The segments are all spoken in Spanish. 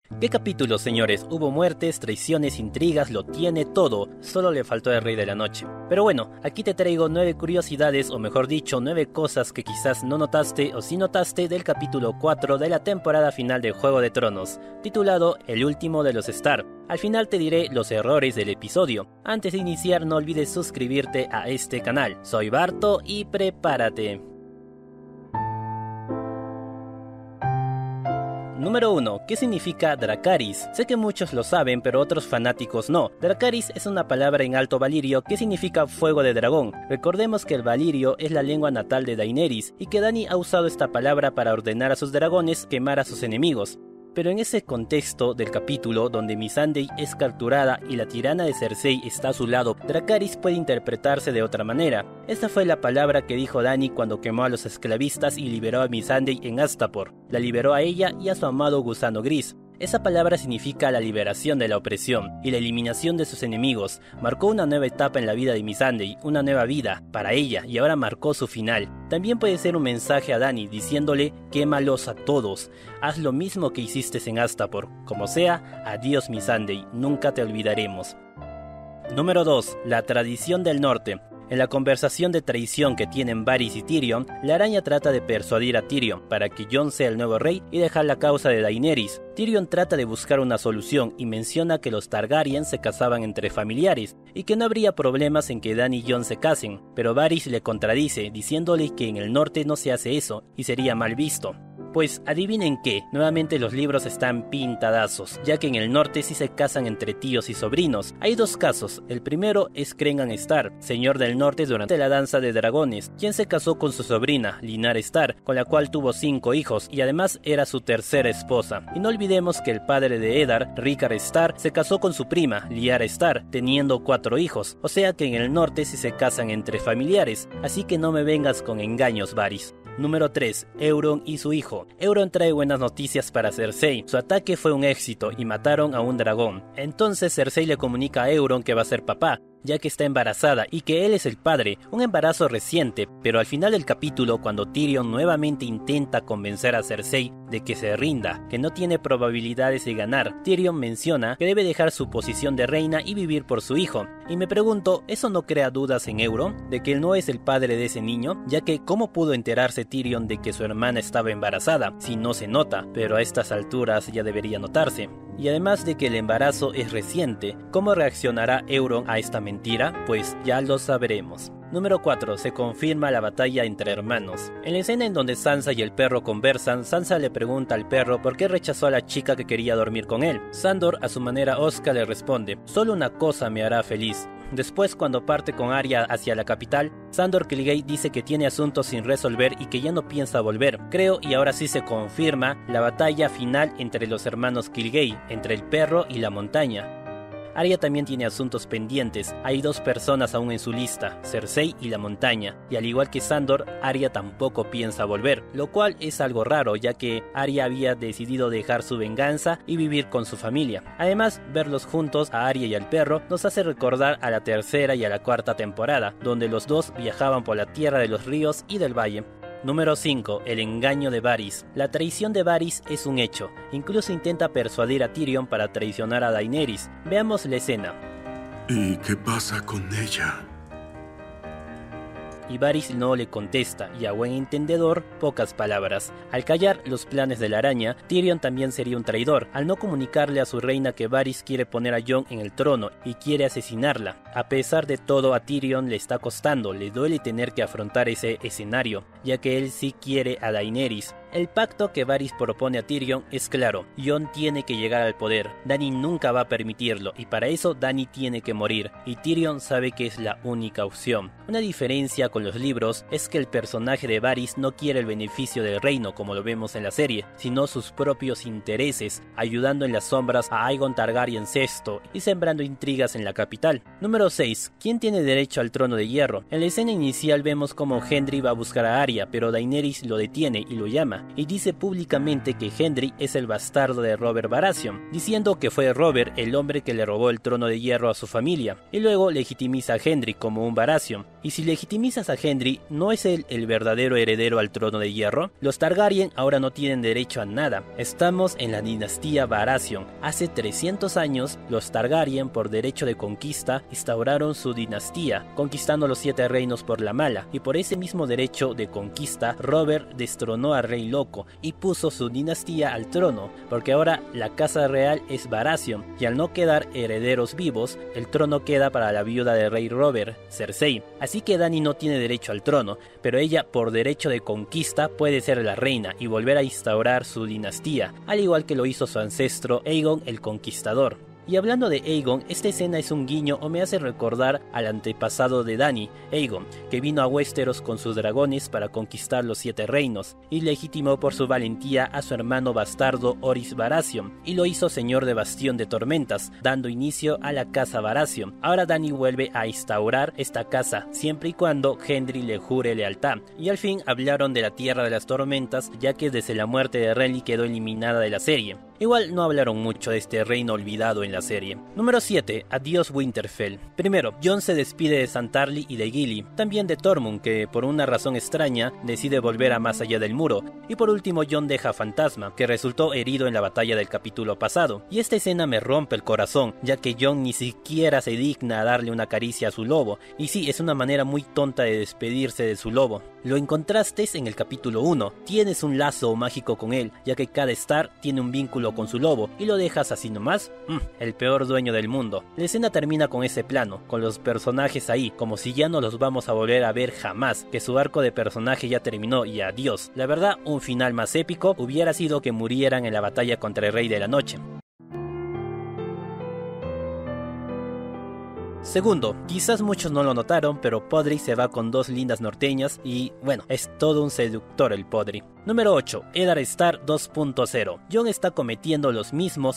¿Qué capítulo, señores? Hubo muertes, traiciones, intrigas, lo tiene todo, solo le faltó el Rey de la Noche. Pero bueno, aquí te traigo 9 curiosidades, o mejor dicho, 9 cosas que quizás no notaste o sí notaste del capítulo 4 de la temporada final de Juego de Tronos, titulado El último de los Stark. Al final te diré los errores del episodio. Antes de iniciar no olvides suscribirte a este canal. Soy Barto y prepárate. Número 1. ¿Qué significa Dracarys? Sé que muchos lo saben, pero otros fanáticos no. Dracarys es una palabra en alto valirio que significa fuego de dragón. Recordemos que el valirio es la lengua natal de Daenerys y que Dany ha usado esta palabra para ordenar a sus dragones quemar a sus enemigos. Pero en ese contexto del capítulo donde Missandei es capturada y la tirana de Cersei está a su lado, Dracarys puede interpretarse de otra manera. Esa fue la palabra que dijo Dany cuando quemó a los esclavistas y liberó a Missandei en Astapor. La liberó a ella y a su amado gusano gris. Esa palabra significa la liberación de la opresión y la eliminación de sus enemigos. Marcó una nueva etapa en la vida de Missandei, una nueva vida para ella, y ahora marcó su final. También puede ser un mensaje a Dany diciéndole: quémalos a todos, haz lo mismo que hiciste en Astapor. Como sea, adiós Missandei, nunca te olvidaremos. Número 2. La tradición del norte. En la conversación de traición que tienen Varys y Tyrion, la araña trata de persuadir a Tyrion para que Jon sea el nuevo rey y dejar la causa de Daenerys. Tyrion trata de buscar una solución y menciona que los Targaryen se casaban entre familiares y que no habría problemas en que Dany y Jon se casen, pero Varys le contradice diciéndole que en el norte no se hace eso y sería mal visto. Pues adivinen qué, nuevamente los libros están pintadazos, ya que en el norte sí se casan entre tíos y sobrinos. Hay dos casos, el primero es Cregan Stark, señor del norte durante la danza de dragones, quien se casó con su sobrina, Lyanna Stark, con la cual tuvo 5 hijos y además era su tercera esposa. Y no olvidemos que el padre de Eddard, Rickard Stark, se casó con su prima, Lyanna Stark, teniendo 4 hijos, o sea que en el norte sí se casan entre familiares, así que no me vengas con engaños, Varys. Número 3. Euron y su hijo. Euron trae buenas noticias para Cersei. Su ataque fue un éxito y mataron a un dragón. Entonces Cersei le comunica a Euron que va a ser papá, ya que está embarazada y que él es el padre, un embarazo reciente, pero al final del capítulo cuando Tyrion nuevamente intenta convencer a Cersei de que se rinda, que no tiene probabilidades de ganar, Tyrion menciona que debe dejar su posición de reina y vivir por su hijo, y me pregunto, ¿eso no crea dudas en Euron? De que él no es el padre de ese niño, ya que ¿cómo pudo enterarse Tyrion de que su hermana estaba embarazada? Si no se nota, pero a estas alturas ya debería notarse. Y además de que el embarazo es reciente, ¿cómo reaccionará Euron a esta mentira? Pues ya lo sabremos. Número 4. Se confirma la batalla entre hermanos. En la escena en donde Sansa y el perro conversan, Sansa le pregunta al perro por qué rechazó a la chica que quería dormir con él. Sandor, a su manera osca, le responde: solo una cosa me hará feliz. Después, cuando parte con Arya hacia la capital, Sandor Clegane dice que tiene asuntos sin resolver y que ya no piensa volver. Creo, y ahora sí se confirma, la batalla final entre los hermanos Clegane, entre el perro y la montaña. Arya también tiene asuntos pendientes, hay 2 personas aún en su lista, Cersei y la montaña, y al igual que Sandor, Arya tampoco piensa volver, lo cual es algo raro ya que Arya había decidido dejar su venganza y vivir con su familia. Además, verlos juntos, a Arya y al perro, nos hace recordar a la tercera y a la cuarta temporada, donde los dos viajaban por la tierra de los ríos y del valle. Número 5. El engaño de Varys. La traición de Varys es un hecho. Incluso intenta persuadir a Tyrion para traicionar a Daenerys. Veamos la escena. ¿Y qué pasa con ella? Y Varys no le contesta, y a buen entendedor, pocas palabras. Al callar los planes de la araña, Tyrion también sería un traidor, al no comunicarle a su reina que Varys quiere poner a Jon en el trono y quiere asesinarla. A pesar de todo, a Tyrion le está costando, le duele tener que afrontar ese escenario, ya que él sí quiere a Daenerys. El pacto que Varys propone a Tyrion es claro, Jon tiene que llegar al poder, Dany nunca va a permitirlo y para eso Dany tiene que morir, y Tyrion sabe que es la única opción. Una diferencia con los libros es que el personaje de Varys no quiere el beneficio del reino como lo vemos en la serie, sino sus propios intereses, ayudando en las sombras a Aegon Targaryen VI y sembrando intrigas en la capital. Número 6. ¿Quién tiene derecho al trono de hierro? En la escena inicial vemos como Gendry va a buscar a Arya, pero Daenerys lo detiene y lo llama, y dice públicamente que Gendry es el bastardo de Robert Baratheon, diciendo que fue Robert el hombre que le robó el trono de hierro a su familia, y luego legitimiza a Gendry como un Baratheon, Y si legitimizas a Gendry, ¿no es él el verdadero heredero al trono de hierro? Los Targaryen ahora no tienen derecho a nada. Estamos en la dinastía Baratheon. Hace 300 años, los Targaryen, por derecho de conquista, instauraron su dinastía, conquistando los 7 reinos por la mala. Y por ese mismo derecho de conquista, Robert destronó al rey loco y puso su dinastía al trono, porque ahora la casa real es Baratheon, y al no quedar herederos vivos, el trono queda para la viuda del rey Robert, Cersei. Así que Dany no tiene derecho al trono, pero ella por derecho de conquista puede ser la reina y volver a instaurar su dinastía, al igual que lo hizo su ancestro Aegon el Conquistador. Y hablando de Aegon, esta escena es un guiño o me hace recordar al antepasado de Dany, Aegon, que vino a Westeros con sus dragones para conquistar los 7 reinos, y legitimó por su valentía a su hermano bastardo Orys Baratheon, y lo hizo señor de Bastión de Tormentas, dando inicio a la casa Baratheon. Ahora Dany vuelve a instaurar esta casa, siempre y cuando Gendry le jure lealtad, y al fin hablaron de la Tierra de las Tormentas, ya que desde la muerte de Renly quedó eliminada de la serie. Igual no hablaron mucho de este reino olvidado en la serie. Número 7. Adiós Winterfell. Primero, Jon se despide de Santarli y de Gilly, también de Tormund, que por una razón extraña decide volver a más allá del muro, y por último Jon deja a Fantasma, que resultó herido en la batalla del capítulo pasado. Y esta escena me rompe el corazón, ya que Jon ni siquiera se digna a darle una caricia a su lobo, y sí, es una manera muy tonta de despedirse de su lobo. Lo encontraste en el capítulo 1, tienes un lazo mágico con él, ya que cada Star tiene un vínculo con su lobo, y lo dejas así nomás, el peor dueño del mundo. La escena termina con ese plano, con los personajes ahí, como si ya no los vamos a volver a ver jamás, que su arco de personaje ya terminó y adiós. La verdad, un final más épico hubiera sido que murieran en la batalla contra el Rey de la Noche. Segundo, quizás muchos no lo notaron, pero Podrick se va con 2 lindas norteñas y, bueno, es todo un seductor el Podrick. Número 8. Eddard Stark 2.0. Jon está cometiendo los mismos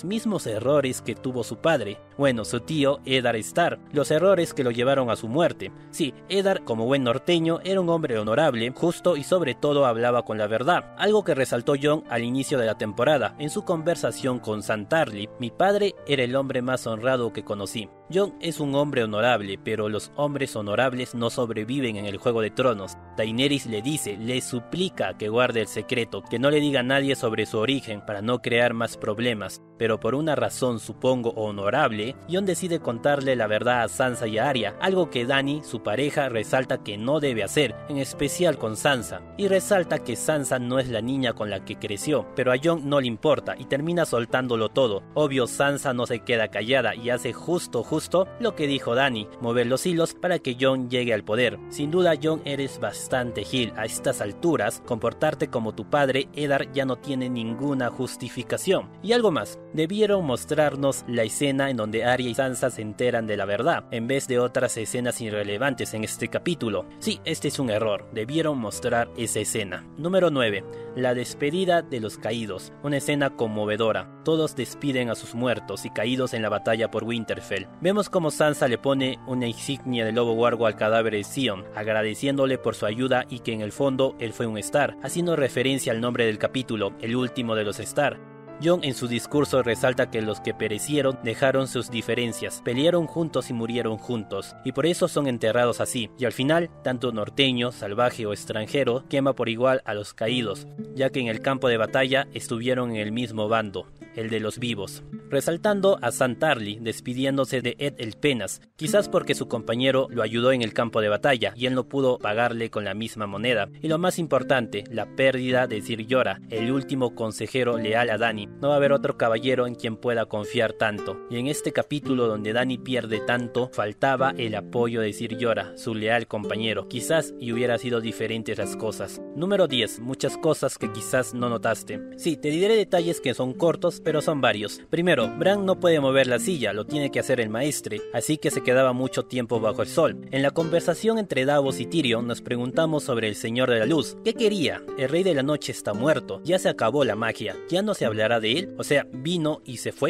errores que tuvo su padre. Bueno, su tío Eddard Stark. Los errores que lo llevaron a su muerte. Sí, Eddard, como buen norteño, era un hombre honorable, justo y sobre todo hablaba con la verdad. Algo que resaltó Jon al inicio de la temporada, en su conversación con Santarli. Mi padre era el hombre más honrado que conocí. Jon es un hombre honorable, pero los hombres honorables no sobreviven en el Juego de Tronos. Daenerys le suplica que guarde el secreto, que no le diga a nadie sobre su origen para no crear más problemas. Pero por una razón supongo honorable, Jon decide contarle la verdad a Sansa y a Arya, algo que Dany, su pareja, resalta que no debe hacer, en especial con Sansa. Y resalta que Sansa no es la niña con la que creció, pero a Jon no le importa y termina soltándolo todo. Obvio, Sansa no se queda callada y hace justo lo que dijo Dany, mover los hilos para que Jon llegue al poder. Sin duda Jon eres bastante gil, a estas alturas, comportarte como tu padre Eddard ya no tiene ninguna justificación. Y algo más, debieron mostrarnos la escena en donde Arya y Sansa se enteran de la verdad, en vez de otras escenas irrelevantes en este capítulo. Sí, este es un error, debieron mostrar esa escena. Número 9. La despedida de los caídos, una escena conmovedora. Todos despiden a sus muertos y caídos en la batalla por Winterfell. Vemos como Sansa le pone una insignia de lobo huargo al cadáver de Sion, agradeciéndole por su ayuda y que en el fondo él fue un Star, haciendo referencia al nombre del capítulo, el último de los Star. Jon en su discurso resalta que los que perecieron dejaron sus diferencias, pelearon juntos y murieron juntos, y por eso son enterrados así, y al final, tanto norteño, salvaje o extranjero, quema por igual a los caídos, ya que en el campo de batalla estuvieron en el mismo bando, el de los vivos. Resaltando a Santarli despidiéndose de Ed el Penas, quizás porque su compañero lo ayudó en el campo de batalla y él no pudo pagarle con la misma moneda. Y lo más importante, la pérdida de Sir Jorah, el último consejero leal a Dany. No va a haber otro caballero en quien pueda confiar tanto. Y en este capítulo donde Dany pierde tanto, faltaba el apoyo de Sir Jorah, su leal compañero. Quizás y hubiera sido diferentes las cosas. Número 10. Muchas cosas que quizás no notaste. Sí, te diré detalles que son cortos, pero son varios. Primero, Bran no puede mover la silla, lo tiene que hacer el maestre, así que se quedaba mucho tiempo bajo el sol. En la conversación entre Davos y Tyrion nos preguntamos sobre el Señor de la Luz. ¿Qué quería? El Rey de la Noche está muerto, ya se acabó la magia, ¿ya no se hablará de él? O sea, ¿vino y se fue?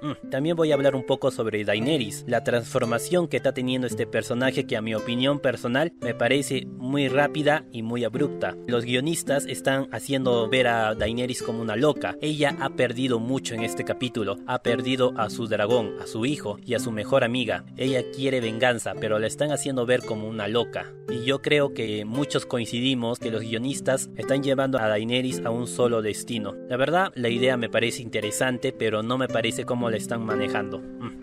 También voy a hablar un poco sobre Daenerys, la transformación que está teniendo este personaje que a mi opinión personal me parece muy rápida y muy abrupta. Los guionistas están haciendo ver a Daenerys como una loca. Ella ha perdido mucho en este capítulo, ha perdido a su dragón, a su hijo y a su mejor amiga. Ella quiere venganza, pero la están haciendo ver como una loca. Y yo creo que muchos coincidimos que los guionistas están llevando a Daenerys a un solo destino. La verdad, la idea me parece interesante, pero no me parece cómo la están manejando.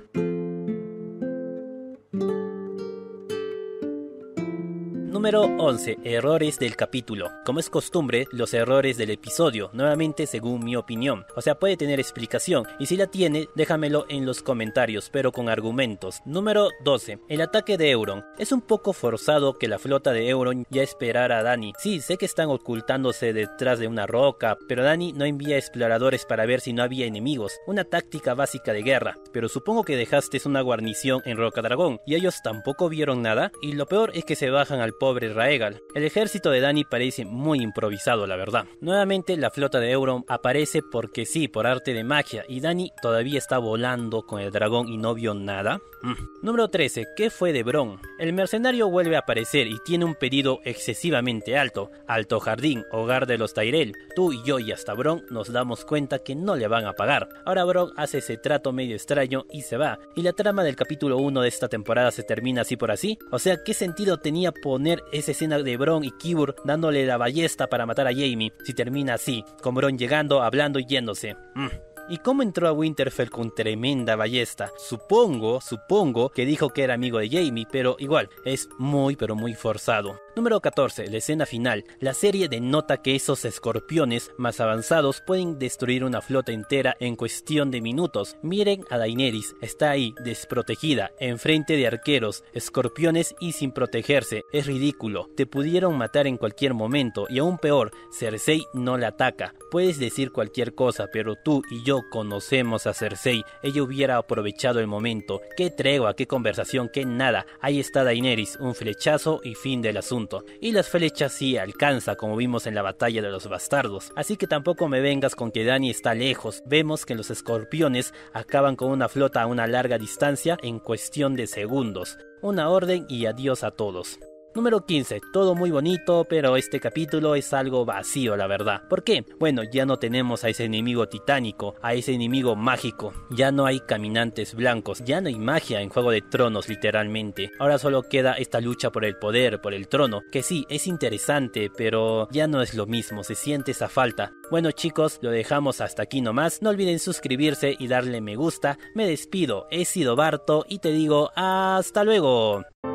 Número 11. Errores del capítulo. Como es costumbre, los errores del episodio, nuevamente según mi opinión. O sea, puede tener explicación, y si la tiene, déjamelo en los comentarios, pero con argumentos. Número 12. El ataque de Euron. Es un poco forzado que la flota de Euron ya esperara a Dany. Sí, sé que están ocultándose detrás de una roca, pero Dany no envía exploradores para ver si no había enemigos. Una táctica básica de guerra. Pero supongo que dejaste una guarnición en Rocadragón, y ellos tampoco vieron nada, y lo peor es que se bajan al pobre Raegal. El ejército de Dany parece muy improvisado, la verdad. Nuevamente la flota de Euron aparece porque sí, por arte de magia, y Dany todavía está volando con el dragón y no vio nada. Número 13. ¿Qué fue de Bronn? El mercenario vuelve a aparecer y tiene un pedido excesivamente alto. Alto Jardín, hogar de los Tyrell. Tú y yo y hasta Bronn nos damos cuenta que no le van a pagar. Ahora Bronn hace ese trato medio extraño y se va. Y la trama del capítulo 1 de esta temporada se termina así por así. O sea, ¿qué sentido tenía poner esa escena de Bronn y Qyburn dándole la ballesta para matar a Jaime si termina así, con Bronn llegando, hablando y yéndose? ¿Y cómo entró a Winterfell con tremenda ballesta? Supongo que dijo que era amigo de Jaime, pero igual, es muy pero muy forzado. Número 14. La escena final. La serie denota que esos escorpiones más avanzados pueden destruir una flota entera en cuestión de minutos. Miren a Daenerys, está ahí, desprotegida, enfrente de arqueros, escorpiones y sin protegerse. Es ridículo. Te pudieron matar en cualquier momento y aún peor, Cersei no la ataca. Puedes decir cualquier cosa, pero tú y yo conocemos a Cersei. Ella hubiera aprovechado el momento. Qué tregua, qué conversación, qué nada. Ahí está Daenerys, un flechazo y fin del asunto. Y las flechas sí alcanza, como vimos en la batalla de los bastardos. Así que tampoco me vengas con que Dany está lejos. Vemos que los escorpiones acaban con una flota a una larga distancia en cuestión de segundos. Una orden y adiós a todos. Número 15. Todo muy bonito, pero este capítulo es algo vacío, la verdad. ¿Por qué? Bueno, ya no tenemos a ese enemigo titánico, a ese enemigo mágico. Ya no hay caminantes blancos, ya no hay magia en Juego de Tronos, literalmente. Ahora solo queda esta lucha por el poder, por el trono, que sí, es interesante, pero ya no es lo mismo, se siente esa falta. Bueno chicos, lo dejamos hasta aquí nomás. No olviden suscribirse y darle me gusta. Me despido, he sido Barto y te digo hasta luego.